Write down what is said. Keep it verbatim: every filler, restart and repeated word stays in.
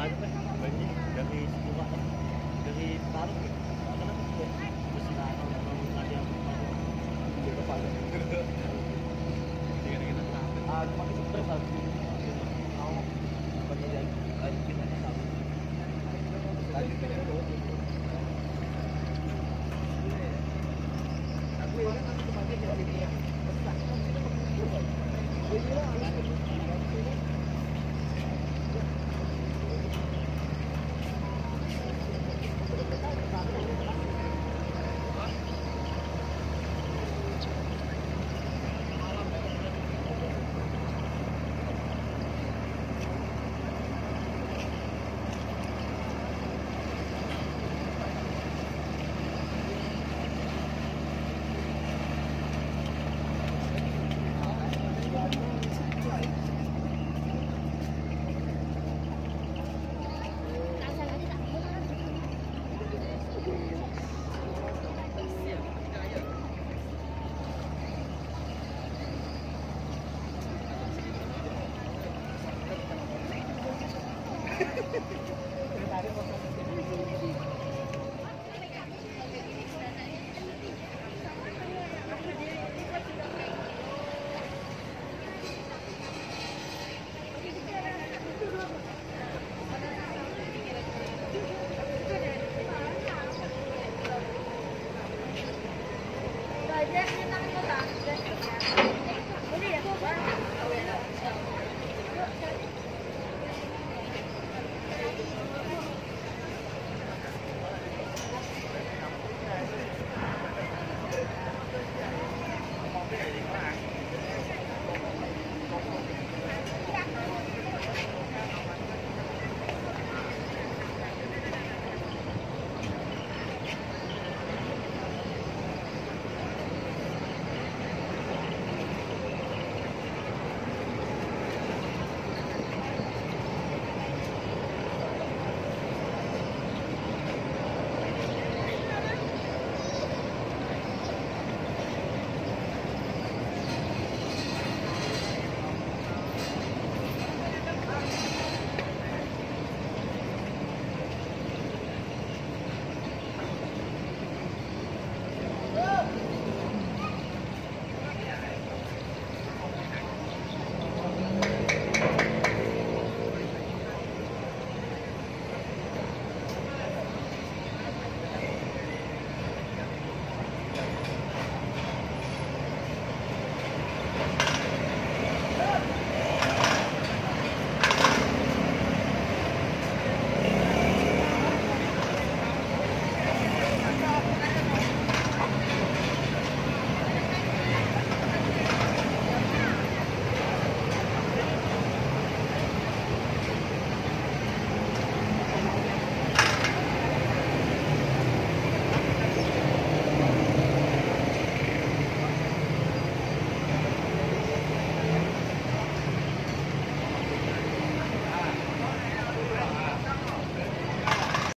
Lain Pak, banyak dari sekolah dari taruh gitu. Karena aku mesti nahan yang ada yang dia kepala. Jadi kita tahu. Ah, pakai stres lagi. Mau banyak yang lagi kita tahu. Lagi kita tahu. Aku ini kan tempatnya jadi dia. Besar. Ini lah.